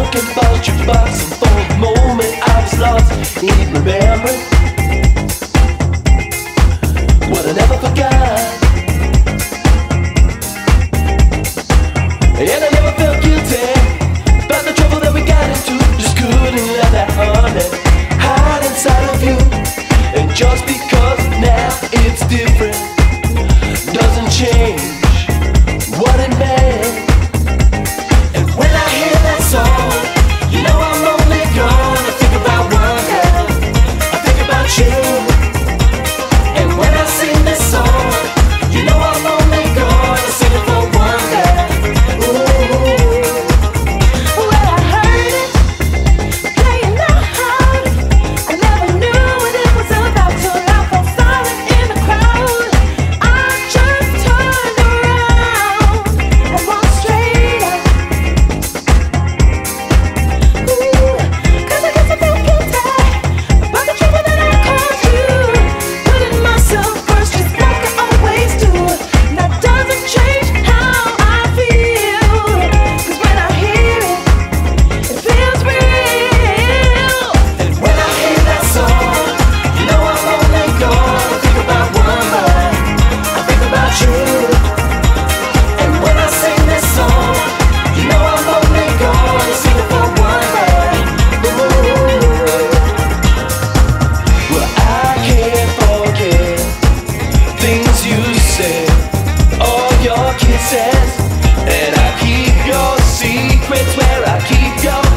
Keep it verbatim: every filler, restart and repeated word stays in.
broken bus jukebox, and for the moment I was lost in remembering what I never forgot. And I never felt guilty about the trouble that we got into. Just couldn't let that honey hide inside of you. And just because now it's different doesn't change what it meant. And when I hear that song, you know I'm only gonna think about one girl. I think about you. And when I sing this song, you know I'm only gonna sing it for one girl. Well, I heard it playing loud. I never knew what it was about till I fell silent in the crowd. I just turned around and walked straight up. Ooh, 'cause I guess I felt guilty about the trouble that I caused you. Putting myself first just like I always do. And that doesn't change how I feel. 'Cause when I hear it, it feels real. And when I hear that song, you know I'm only gonna think about one boy. I think about you. And when I sing this song, you know I'm only gonna sing it for one boy. Well, I can't forget things you said, all your kisses, and I keep your secrets where I keep your